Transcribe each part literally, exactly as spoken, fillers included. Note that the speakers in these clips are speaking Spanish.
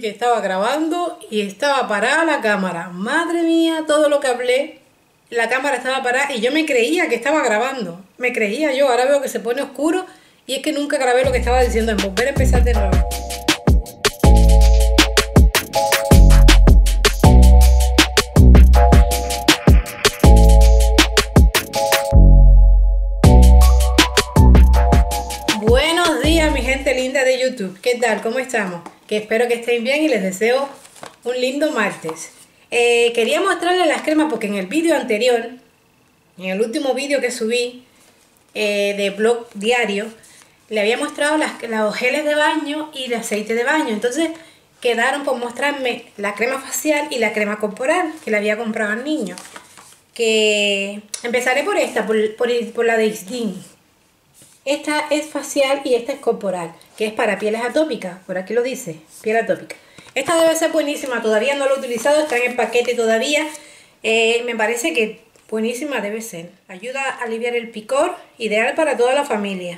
que estaba grabando y estaba parada la cámara. Madre mía, todo lo que hablé, la cámara estaba parada y yo me creía que estaba grabando. Me creía yo, ahora veo que se pone oscuro y es que nunca grabé lo que estaba diciendo. En volver a empezar de nuevo. Buenos días, mi gente linda de YouTube. ¿Qué tal? ¿Cómo estamos? Que espero que estén bien y les deseo un lindo martes. Eh, quería mostrarles las cremas porque en el vídeo anterior, en el último vídeo que subí eh, de blog diario, le había mostrado las, los geles de baño y el aceite de baño. Entonces quedaron por mostrarme la crema facial y la crema corporal que le había comprado al niño. Que empezaré por esta, por, por, por la de Isdin. Esta es facial y esta es corporal, que es para pieles atópicas, por aquí lo dice, piel atópica. Esta debe ser buenísima, todavía no lo he utilizado, está en el paquete todavía. Eh, me parece que buenísima debe ser. Ayuda a aliviar el picor, ideal para toda la familia.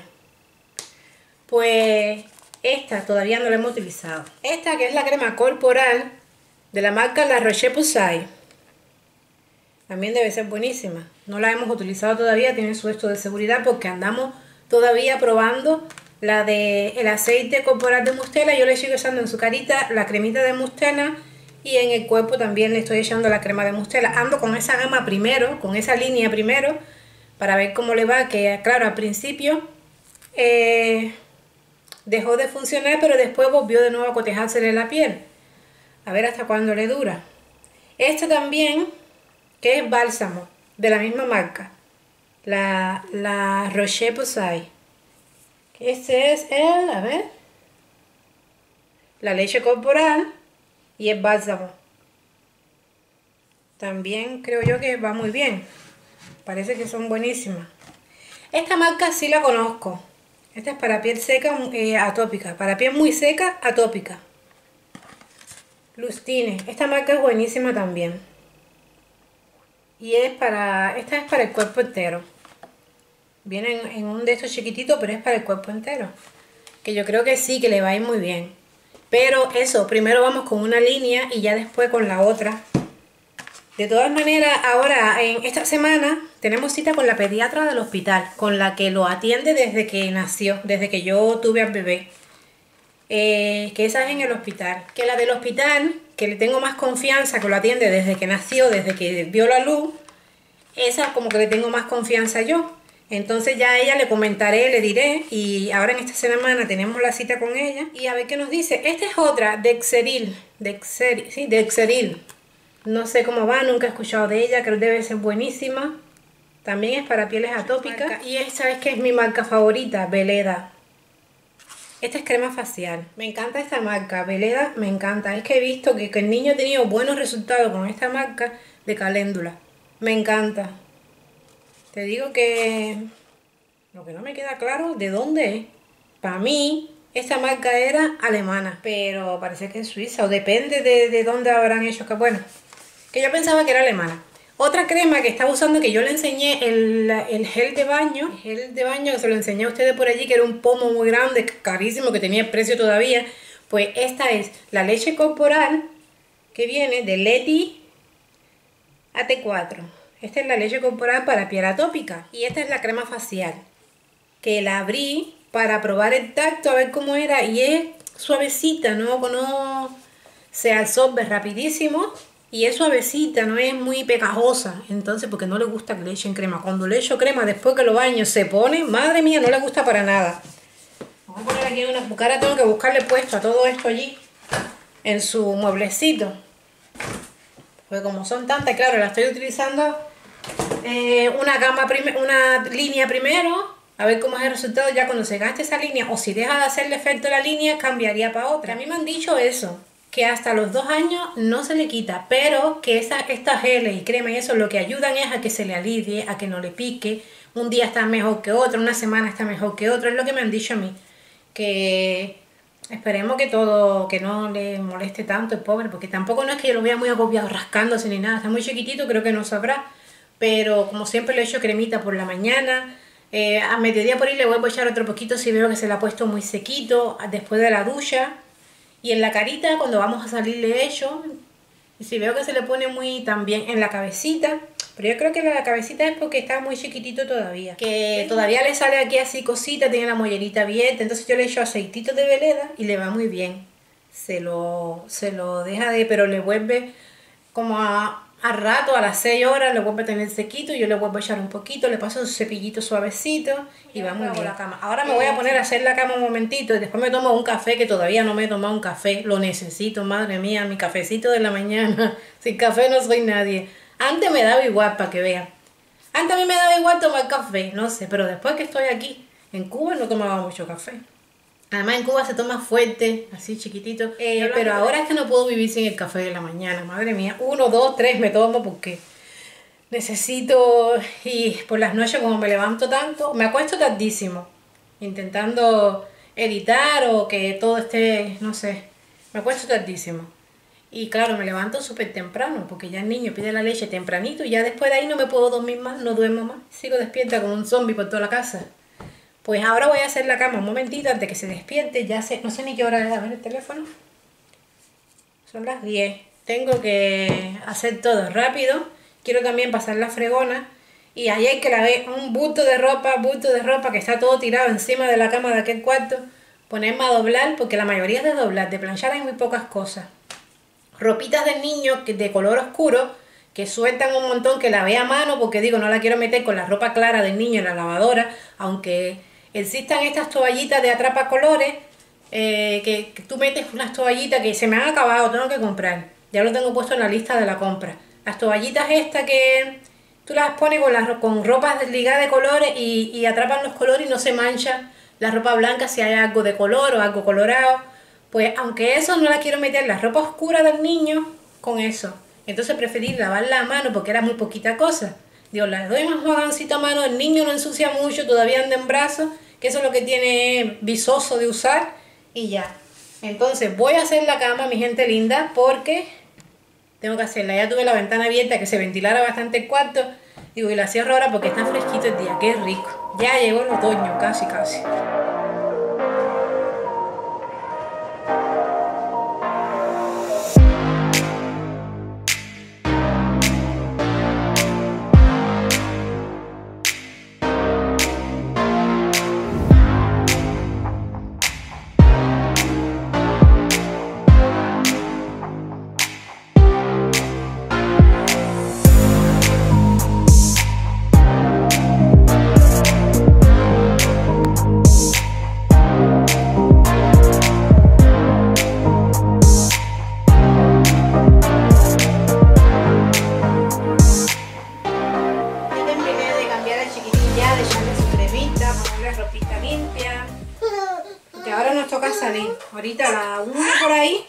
Pues esta todavía no la hemos utilizado. Esta que es la crema corporal de la marca La Roche-Posay. También debe ser buenísima. No la hemos utilizado todavía, tiene su esto de seguridad porque andamos todavía probando la de el aceite corporal de Mustela. Yo le sigo echando en su carita la cremita de Mustela y en el cuerpo también le estoy echando la crema de Mustela. Ando con esa gama primero, con esa línea primero, para ver cómo le va, que claro, al principio eh, dejó de funcionar, pero después volvió de nuevo a cotejársele la piel. A ver hasta cuándo le dura. Esta también, que es bálsamo, de la misma marca. La, la Roche-Posay. Este es el, a ver, la leche corporal y el bálsamo. También creo yo que va muy bien. Parece que son buenísimas. Esta marca sí la conozco. Esta es para piel seca eh, atópica. Para piel muy seca, atópica. Lustine. Esta marca es buenísima también. Y es para, esta es para el cuerpo entero. Viene en, en un de estos chiquititos, pero es para el cuerpo entero. Que yo creo que sí, que le va a ir muy bien. Pero eso, primero vamos con una línea y ya después con la otra. De todas maneras, ahora en esta semana tenemos cita con la pediatra del hospital, con la que lo atiende desde que nació, desde que yo tuve al bebé. Eh, que esa es en el hospital. Que la del hospital, que le tengo más confianza, que lo atiende desde que nació, desde que vio la luz, esa como que le tengo más confianza yo. Entonces ya a ella le comentaré, le diré, y ahora en esta semana tenemos la cita con ella y a ver qué nos dice. Esta es otra, Dexeril, Dexeril, sí, Dexeril. No sé cómo va, nunca he escuchado de ella, creo que debe ser buenísima. También es para pieles atópicas. Y esta es que es mi marca favorita, Veleda. Esta es crema facial. Me encanta esta marca, Veleda, me encanta. Es que he visto que, que el niño ha tenido buenos resultados con esta marca de caléndula. Me encanta. Te digo que lo que no me queda claro de dónde es. Para mí, esta marca era alemana, pero parece que es suiza, o depende de, de dónde habrán hecho. Que bueno, que yo pensaba que era alemana. Otra crema que estaba usando, que yo le enseñé el, el gel de baño, el gel de baño que se lo enseñé a ustedes por allí, que era un pomo muy grande, carísimo, que tenía precio todavía. Pues esta es la leche corporal que viene de Leti A T cuatro. Esta es la leche corporal para piel atópica. Y esta es la crema facial, que la abrí para probar el tacto, a ver cómo era. Y es suavecita, no, no se absorbe rapidísimo. Y es suavecita, no es muy pegajosa. Entonces, porque no le gusta que le echen crema. Cuando le echo crema, después que lo baño, se pone, madre mía, no le gusta para nada. Vamos a poner aquí una cuchara, tengo que buscarle puesto a todo esto allí, en su mueblecito. Pues como son tantas, claro, la estoy utilizando eh, una gama, una línea primero, a ver cómo es el resultado. Ya cuando se gaste esa línea, o si deja de hacerle efecto la línea, cambiaría para otra. A mí me han dicho eso, que hasta los dos años no se le quita, pero que esa, estas geles y crema y eso lo que ayudan es a que se le alivie, a que no le pique. Un día está mejor que otro, una semana está mejor que otro, es lo que me han dicho a mí. Que esperemos que todo, que no le moleste tanto el pobre, porque tampoco no es que yo lo vea muy agobiado rascándose ni nada, está muy chiquitito, creo que no sabrá. Pero como siempre le echo cremita por la mañana, eh, a mediodía por ahí le vuelvo a echar otro poquito si veo que se le ha puesto muy sequito, después de la ducha. Y en la carita, cuando vamos a salir le echo. Y si veo que se le pone muy también en la cabecita, pero yo creo que la cabecita es porque está muy chiquitito todavía. Que todavía le sale aquí así cosita, tiene la mollerita abierta, entonces yo le echo aceitito de veleda y le va muy bien. Se lo, se lo deja de, pero le vuelve como a, a rato, a las seis horas, le vuelve a tener sequito, yo le vuelvo a echar un poquito, le paso un cepillito suavecito y va muy bien. La cama. Ahora me voy a poner a hacer la cama un momentito y después me tomo un café, que todavía no me he tomado un café, lo necesito, madre mía, mi cafecito de la mañana. Sin café no soy nadie. Antes me daba igual, para que vean. Antes a mí me daba igual tomar café, no sé, pero después que estoy aquí, en Cuba no tomaba mucho café. Además en Cuba se toma fuerte, así chiquitito. Eh, pero ahora es que no puedo vivir sin el café de la mañana, madre mía. Uno, dos, tres me tomo porque necesito. Y por las noches como me levanto tanto, me acuesto tardísimo, intentando editar o que todo esté, no sé, me acuesto tardísimo. Y claro, me levanto súper temprano porque ya el niño pide la leche tempranito y ya después de ahí no me puedo dormir más, no duermo más. Sigo despierta como un zombie por toda la casa. Pues ahora voy a hacer la cama un momentito antes de que se despierte. Ya sé, no sé ni qué hora es, a ver el teléfono. Son las diez. Tengo que hacer todo rápido. Quiero también pasar la fregona. Y ahí hay que la ver un bulto de ropa, bulto de ropa que está todo tirado encima de la cama de aquel cuarto. Ponerme a doblar, porque la mayoría es de doblar. De planchar hay muy pocas cosas. Ropitas del niño de color oscuro, que sueltan un montón, que la ve a mano, porque digo, no la quiero meter con la ropa clara del niño en la lavadora, aunque existan estas toallitas de atrapa colores, eh, que, que tú metes unas toallitas que se me han acabado, tengo que comprar, ya lo tengo puesto en la lista de la compra. Las toallitas estas que tú las pones con, las, con ropas ligadas de colores y, y atrapan los colores y no se mancha la ropa blanca si hay algo de color o algo colorado. Pues aunque eso no la quiero meter la ropa oscura del niño con eso. Entonces preferí lavarla a mano porque era muy poquita cosa. Digo, le doy más jaboncito a mano, el niño no ensucia mucho, todavía anda en brazos, que eso es lo que tiene visoso de usar y ya. Entonces voy a hacer la cama, mi gente linda, porque tengo que hacerla. Ya tuve la ventana abierta que se ventilara bastante el cuarto. Digo, y la cierro ahora porque está fresquito el día, qué rico. Ya llegó el otoño, casi, casi. Ahorita a la una por ahí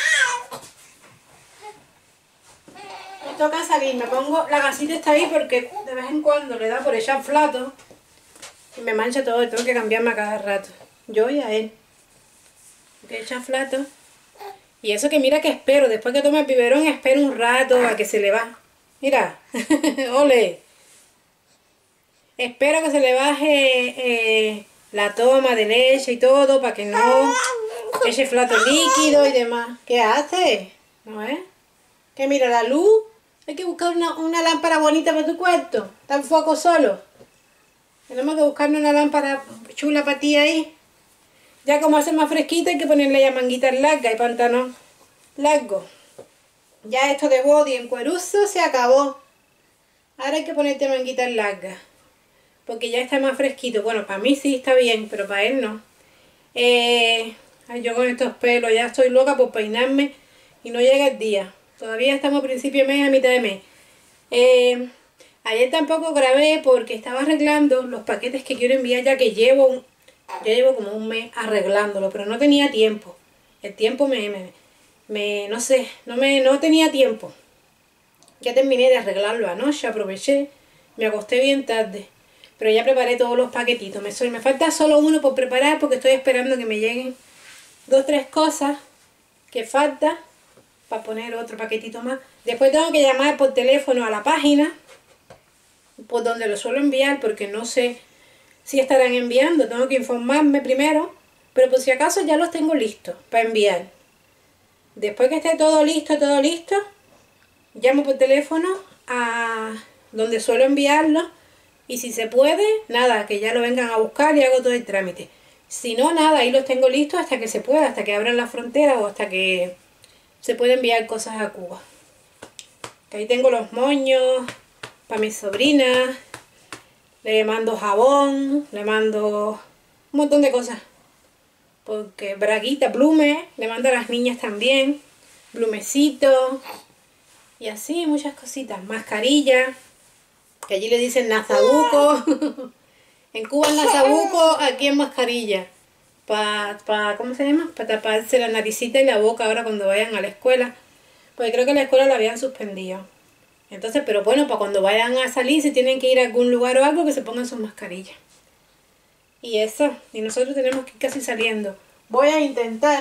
me toca salir, me pongo, la gasita está ahí porque de vez en cuando le da por echar flato y me mancha todo y tengo que cambiarme a cada rato, yo y a él, que echa flato. Y eso que mira que espero, después que tome el biberón espero un rato a que se le va, mira, ole, espero que se le baje eh, la toma de leche y todo para que no eche flato líquido y demás. ¿Qué hace? ¿No es? Que mira la luz. Hay que buscar una, una lámpara bonita para tu cuarto. Está en foco solo. Tenemos que buscarnos una lámpara chula para ti ahí. Ya como hace más fresquito hay que ponerle ya manguitas largas y pantalón largo. Ya esto de body en cueruzo se acabó. Ahora hay que ponerte manguitas largas. Porque ya está más fresquito. Bueno, para mí sí está bien, pero para él no. Eh... Ay, yo con estos pelos ya estoy loca por peinarme y no llega el día. Todavía estamos a principio de mes, a mitad de mes. Eh, ayer tampoco grabé porque estaba arreglando los paquetes que quiero enviar ya que llevo, un, ya llevo como un mes arreglándolo, pero no tenía tiempo. El tiempo me, me, me no sé, no, me, no tenía tiempo. Ya terminé de arreglarlo anoche, aproveché, me acosté bien tarde. Pero ya preparé todos los paquetitos. Me, soy, me falta solo uno por preparar porque estoy esperando que me lleguen dos, tres cosas que falta para poner otro paquetito más. Después tengo que llamar por teléfono a la página por donde lo suelo enviar porque no sé si estarán enviando. Tengo que informarme primero, pero por si acaso ya los tengo listos para enviar. Después que esté todo listo, todo listo, llamo por teléfono a donde suelo enviarlo y si se puede, nada, que ya lo vengan a buscar y hago todo el trámite. Si no, nada, ahí los tengo listos hasta que se pueda, hasta que abran la frontera o hasta que se pueda enviar cosas a Cuba. Que ahí tengo los moños para mis sobrinas, le mando jabón, le mando un montón de cosas. Porque braguita, plume, le mando a las niñas también, plumecito y así muchas cositas. Mascarilla, que allí le dicen nazabuco. En Cuba es nazabuco, aquí es mascarilla. Para, pa, ¿cómo se llama? Para taparse la naricita y la boca ahora cuando vayan a la escuela. Porque creo que la escuela la habían suspendido. Entonces, pero bueno, para cuando vayan a salir, si tienen que ir a algún lugar o algo, que se pongan sus mascarillas. Y eso, y nosotros tenemos que ir casi saliendo. Voy a intentar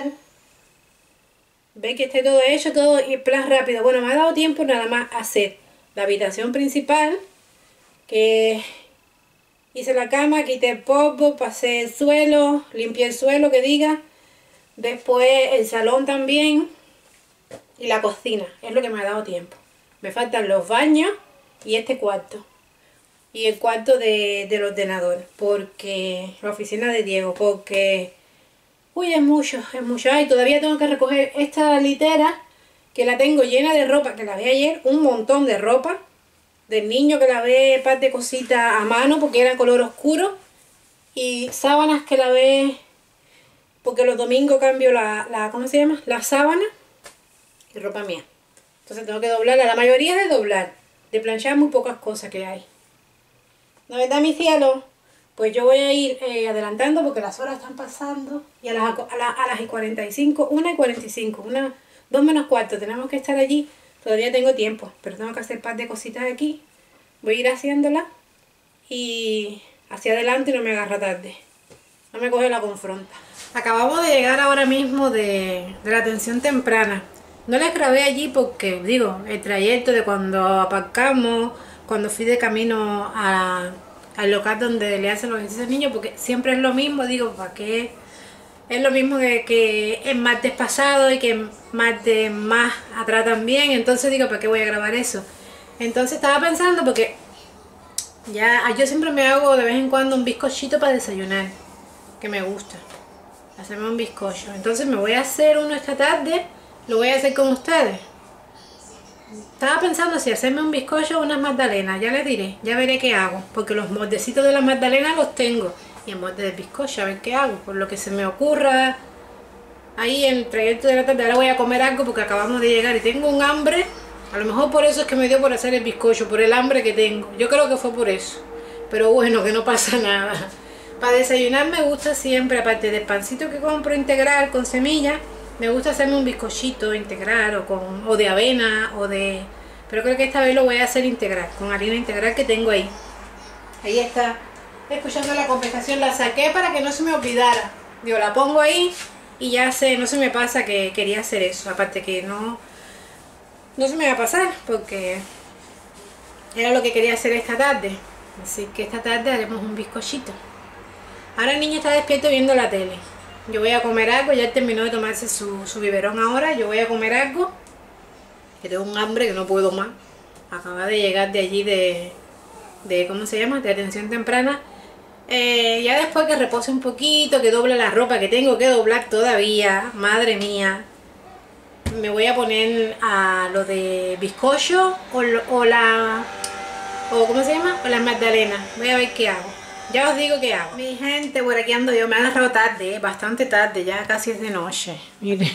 ver que esté todo hecho, todo en plan rápido. Bueno, me ha dado tiempo nada más a hacer la habitación principal, que hice la cama, quité el polvo, pasé el suelo, limpié el suelo, que diga. Después el salón también y la cocina, es lo que me ha dado tiempo. Me faltan los baños y este cuarto. Y el cuarto de, del ordenador, porque la oficina de Diego, porque uy, es mucho, es mucho. Ay, todavía tengo que recoger esta litera, que la tengo llena de ropa, que la vi ayer, un montón de ropa, del niño que lavé parte de cositas a mano, porque era color oscuro, y sábanas que lavé, porque los domingos cambio la, la ¿cómo se llama? La sábana, y ropa mía. Entonces tengo que doblarla, la mayoría es de doblar, de planchar muy pocas cosas que hay. ¿No verdad, mi cielo? Pues yo voy a ir eh, adelantando porque las horas están pasando. Y a las, a, la, a las y cuarenta y cinco, una y cuarenta y cinco, una, dos menos cuarto, tenemos que estar allí. Todavía tengo tiempo, pero tengo que hacer un par de cositas aquí. Voy a ir haciéndolas y hacia adelante no me agarra tarde. No me coge la confronta. Acabamos de llegar ahora mismo de, de la atención temprana. No les grabé allí porque, digo, el trayecto de cuando aparcamos, cuando fui de camino a, al local donde le hacen los ejercicios niños, porque siempre es lo mismo, digo, ¿para qué? Es lo mismo que, que el martes pasado y que el martes más atrás también, entonces digo, ¿para qué voy a grabar eso? Entonces estaba pensando, porque ya yo siempre me hago de vez en cuando un bizcochito para desayunar, que me gusta, hacerme un bizcocho. Entonces me voy a hacer uno esta tarde, lo voy a hacer con ustedes. Estaba pensando si hacerme un bizcocho o unas magdalenas, ya les diré, ya veré qué hago, porque los moldecitos de las magdalenas los tengo, y el molde del bizcocho, a ver qué hago, por lo que se me ocurra, ahí en el trayecto de la tarde. Ahora voy a comer algo porque acabamos de llegar y tengo un hambre, a lo mejor por eso es que me dio por hacer el bizcocho, por el hambre que tengo, yo creo que fue por eso, pero bueno, que no pasa nada. Para desayunar me gusta siempre, aparte del pancito que compro integral con semillas, me gusta hacerme un bizcochito integral o, con, o de avena o de... Pero creo que esta vez lo voy a hacer integral, con harina integral que tengo ahí. Ahí está, escuchando la conversación, la saqué para que no se me olvidara. Digo, la pongo ahí y ya sé, no se me pasa que quería hacer eso. Aparte que no, no se me va a pasar porque era lo que quería hacer esta tarde. Así que esta tarde haremos un bizcochito. Ahora el niño está despierto viendo la tele. Yo voy a comer algo, ya terminó de tomarse su, su biberón ahora, yo voy a comer algo, que tengo un hambre que no puedo más. Acaba de llegar de allí de, de ¿cómo se llama? De atención temprana. Eh, ya después que repose un poquito, que doble la ropa que tengo que doblar todavía, madre mía, me voy a poner a lo de bizcocho o, o la, o ¿cómo se llama? O las magdalenas, voy a ver qué hago. Ya os digo qué hago. Mi gente, por aquí ando yo. Me ha agarrado tarde, bastante tarde. Ya casi es de noche. Mire.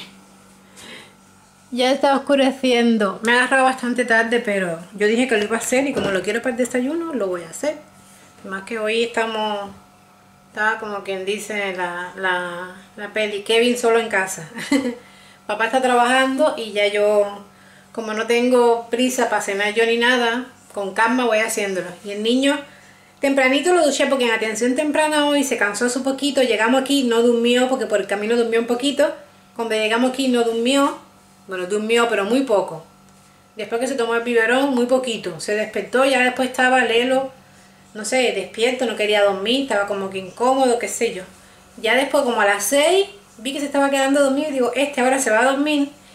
Ya está oscureciendo. Me ha agarrado bastante tarde, pero yo dije que lo iba a hacer. Y como lo quiero para el desayuno, lo voy a hacer. Más que hoy estamos... Estaba como quien dice la, la, la peli. Kevin solo en casa. Papá está trabajando y ya yo... Como no tengo prisa para cenar yo ni nada, con calma voy haciéndolo. Y el niño... Tempranito lo duché porque en atención temprana hoy se cansó su poquito, llegamos aquí, no durmió porque por el camino durmió un poquito. Cuando llegamos aquí no durmió, bueno durmió pero muy poco. Después que se tomó el biberón, muy poquito. Se despertó, ya después estaba Lelo, no sé, despierto, no quería dormir, estaba como que incómodo, qué sé yo. Ya después como a las seis vi que se estaba quedando dormido y digo, este ahora se va a dormir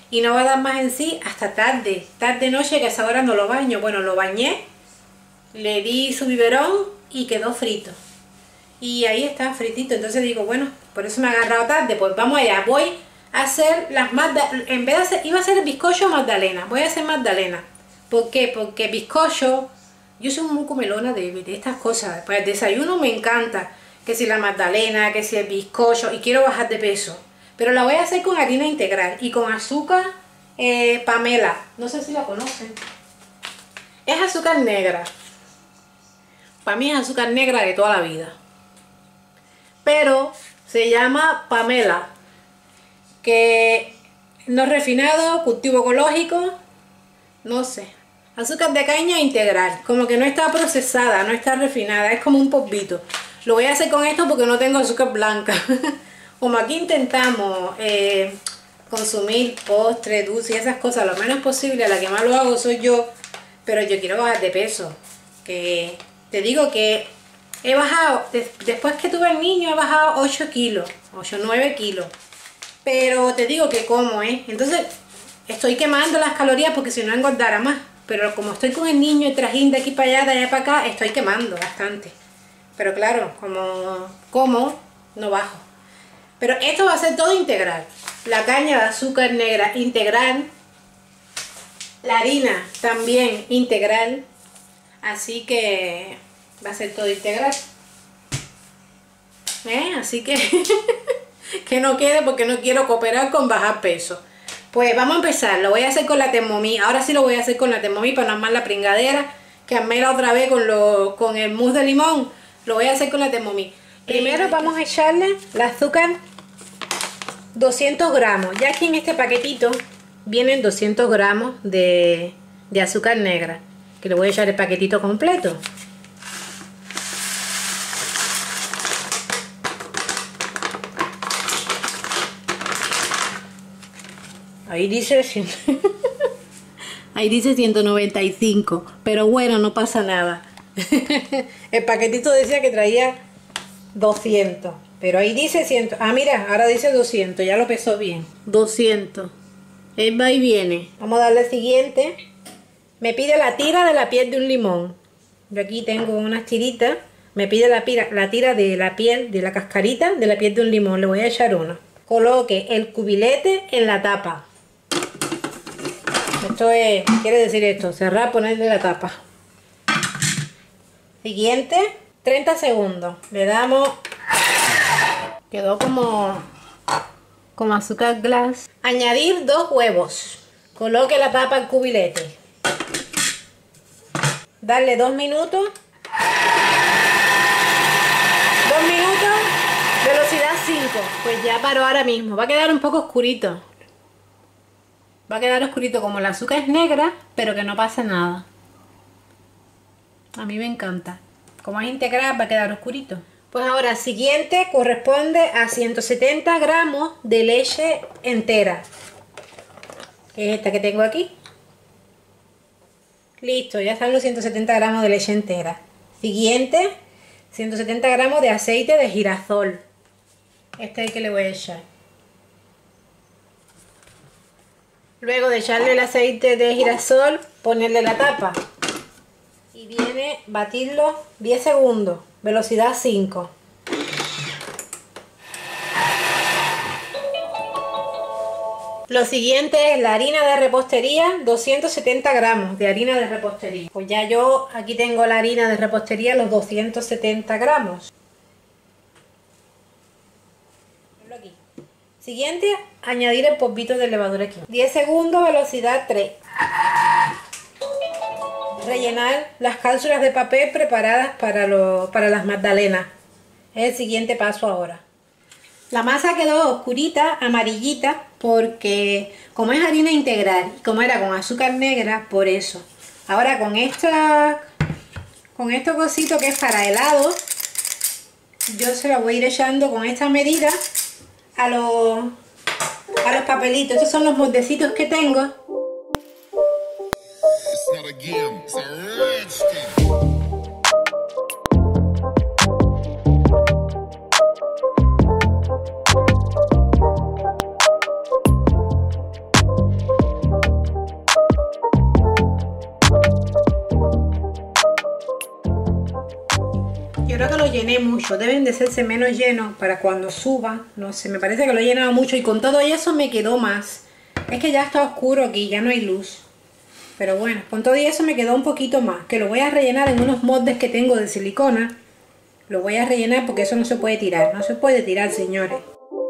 y no va a dar más en sí hasta tarde, tarde noche, que a esa hora no lo baño. Bueno, lo bañé, le di su biberón y quedó frito. Y ahí está fritito, entonces digo, bueno, por eso me ha agarrado tarde, pues vamos allá. Voy a hacer las magdalenas, en vez de hacer, iba a hacer el bizcocho magdalena, voy a hacer magdalena. ¿Por qué? Porque bizcocho, yo soy muy comelona de, de estas cosas. Pues el desayuno me encanta, que si la magdalena, que si el bizcocho, y quiero bajar de peso. Pero la voy a hacer con harina integral y con azúcar eh, Pamela, no sé si la conocen. Es azúcar negra, para mí es azúcar negra de toda la vida. Pero se llama Pamela, que no es refinado, cultivo ecológico, no sé. Azúcar de caña integral, como que no está procesada, no está refinada, es como un polvito. Lo voy a hacer con esto porque no tengo azúcar blanca. Como aquí intentamos eh, consumir postre, dulce y esas cosas lo menos posible, la que más lo hago soy yo, pero yo quiero bajar de peso. Que te digo que he bajado, después que tuve el niño he bajado ocho kilos, ocho, nueve kilos. Pero te digo que como, ¿eh? Entonces estoy quemando las calorías porque si no engordara más. Pero como estoy con el niño y trajín de aquí para allá, de allá para acá, estoy quemando bastante. Pero claro, como como, no bajo. Pero esto va a ser todo integral. La caña de azúcar negra integral. La harina también integral. Así que va a ser todo integral. ¿Eh? Así que que no quede porque no quiero cooperar con bajar peso. Pues vamos a empezar. Lo voy a hacer con la Thermomix. Ahora sí lo voy a hacer con la Thermomix para no armar la pringadera que armé la otra vez con, lo, con el mousse de limón. Lo voy a hacer con la Thermomix. Primero vamos a echarle el azúcar, doscientos gramos. Ya aquí en este paquetito vienen doscientos gramos de, de azúcar negra, que le voy a echar el paquetito completo. Ahí dice ahí dice ciento noventa y cinco, pero bueno, no pasa nada. El paquetito decía que traía doscientos, pero ahí dice cien. Ah, mira, ahora dice doscientos, ya lo pesó bien. doscientos. Él va y viene. Vamos a darle al siguiente. Me pide la tira de la piel de un limón. Yo aquí tengo unas tiritas. Me pide la, pira, la tira de la piel, de la cascarita de la piel de un limón. Le voy a echar una. Coloque el cubilete en la tapa. Esto es, quiere decir esto, cerrar, ponerle la tapa. Siguiente, treinta segundos. Le damos, quedó como, como azúcar glass. Añadir dos huevos. Coloque la tapa al cubilete. Darle dos minutos. Dos minutos, velocidad cinco. Pues ya paró ahora mismo. Va a quedar un poco oscurito. Va a quedar oscurito como el azúcar es negra, pero que no pasa nada. A mí me encanta. Como es integral va a quedar oscurito. Pues ahora, siguiente corresponde a ciento setenta gramos de leche entera. Que es esta que tengo aquí. Listo, ya están los ciento setenta gramos de leche entera. Siguiente, ciento setenta gramos de aceite de girasol. Este es el que le voy a echar. Luego de echarle el aceite de girasol, ponerle la tapa. Y viene batirlo diez segundos, velocidad cinco. Lo siguiente es la harina de repostería, doscientos setenta gramos de harina de repostería. Pues ya yo aquí tengo la harina de repostería, los doscientos setenta gramos. Aquí. Siguiente, añadir el polvito de levadura aquí. diez segundos, velocidad tres. Rellenar las cápsulas de papel preparadas para, lo, para las magdalenas. Es el siguiente paso ahora. La masa quedó oscurita, amarillita, porque como es harina integral, como era con azúcar negra, por eso. Ahora con esta, con este cosito que es para helado, yo se la voy a ir echando con esta medida a los, a los papelitos. Estos son los moldecitos que tengo. creo que lo llené mucho. Deben de hacerse menos llenos para cuando suba. No sé, me parece que lo he llenado mucho y con todo eso me quedó más. Es que ya está oscuro aquí, ya no hay luz. Pero bueno, con todo eso me quedó un poquito más. Que lo voy a rellenar en unos moldes que tengo de silicona. Lo voy a rellenar porque eso no se puede tirar. No se puede tirar, señores.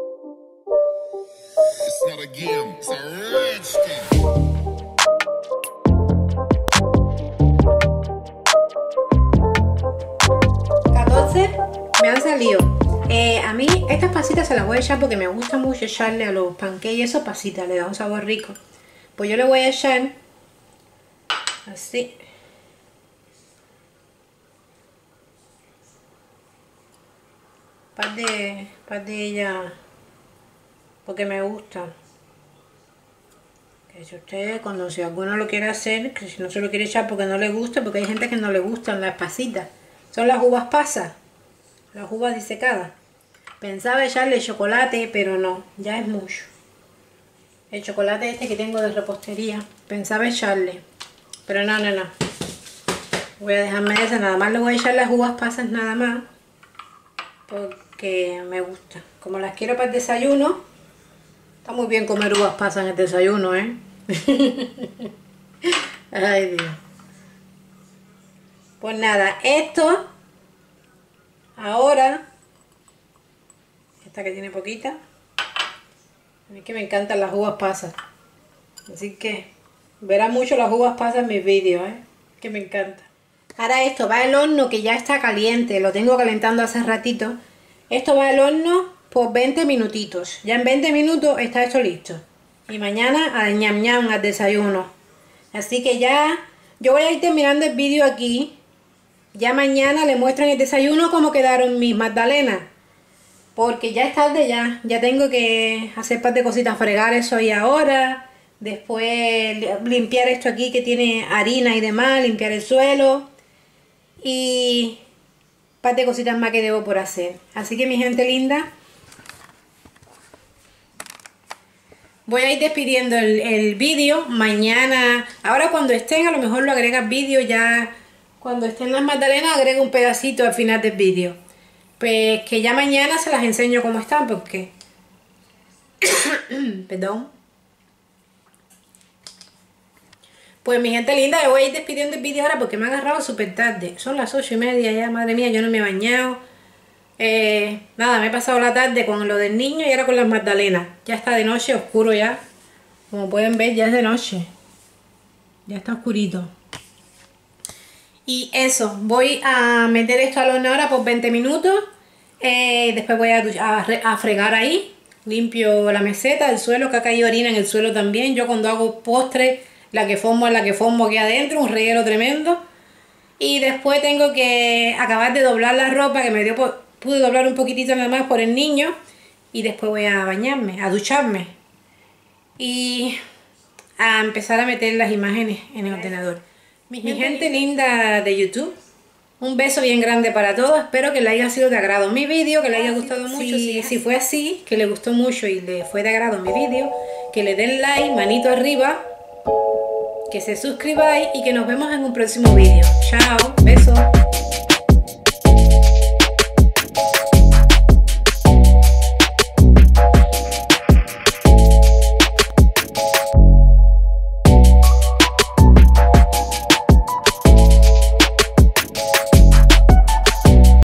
catorce me han salido. Eh, a mí estas pasitas se las voy a echar porque me gusta mucho echarle a los pancakes esas pasitas, le da un sabor rico. Pues yo le voy a echar así. Par de, par de ella porque me gusta. Que si usted, cuando si alguno lo quiere hacer, que si no se lo quiere echar porque no le gusta, porque hay gente que no le gustan las pasitas. Son las uvas pasas, las uvas disecadas. Pensaba echarle chocolate, pero no, ya es mucho. El chocolate este que tengo de repostería, pensaba echarle, pero no, no, no. Voy a dejarme esa, nada más le voy a echar las uvas pasas nada más. Porque me gusta. Como las quiero para el desayuno, está muy bien comer uvas pasas en el desayuno, ¿eh? Ay, Dios. Pues nada, esto ahora, esta que tiene poquita, a mí que me encantan las uvas pasas, así que verán mucho las uvas pasas en mis vídeos, ¿eh? Que me encanta. Ahora esto va al horno, que ya está caliente, lo tengo calentando hace ratito. Esto va al horno por veinte minutitos, ya en veinte minutos está esto listo. Y mañana al ñam ñam, al desayuno. Así que ya, yo voy a ir terminando el vídeo aquí. Ya mañana le muestro en el desayuno cómo quedaron mis magdalenas. Porque ya es tarde ya. Ya tengo que hacer parte de cositas, fregar eso ahí ahora. Después limpiar esto aquí que tiene harina y demás. Limpiar el suelo. Y parte de cositas más que debo por hacer. Así que mi gente linda, voy a ir despidiendo el, el vídeo. Mañana, ahora cuando estén, a lo mejor lo agregas vídeo ya. Cuando estén las magdalenas agrego un pedacito al final del vídeo. Pues que ya mañana se las enseño cómo están, porque perdón. Pues mi gente linda, yo voy a ir despidiendo el vídeo ahora porque me ha agarrado súper tarde. Son las ocho y media ya, madre mía, yo no me he bañado. Eh, nada, me he pasado la tarde con lo del niño y ahora con las magdalenas. Ya está de noche, oscuro ya. Como pueden ver, ya es de noche. Ya está oscurito. Y eso, voy a meter esto al horno ahora por veinte minutos. Eh, después voy a, a, a fregar ahí. Limpio la meseta, el suelo, que ha caído harina en el suelo también. Yo cuando hago postre, la que formo es la que formo aquí adentro, un reguero tremendo. Y después tengo que acabar de doblar la ropa, que me dio por, pude doblar un poquitito nada más por el niño. Y después voy a bañarme, a ducharme. Y a empezar a meter las imágenes en el ordenador. Mi gente, Mi gente linda de YouTube, un beso bien grande para todos. Espero que les haya sido de agrado mi vídeo, que les haya gustado mucho. Si, si fue así, que les gustó mucho y les fue de agrado mi vídeo, que le den like, manito arriba, que se suscribáis y que nos vemos en un próximo vídeo. Chao, besos.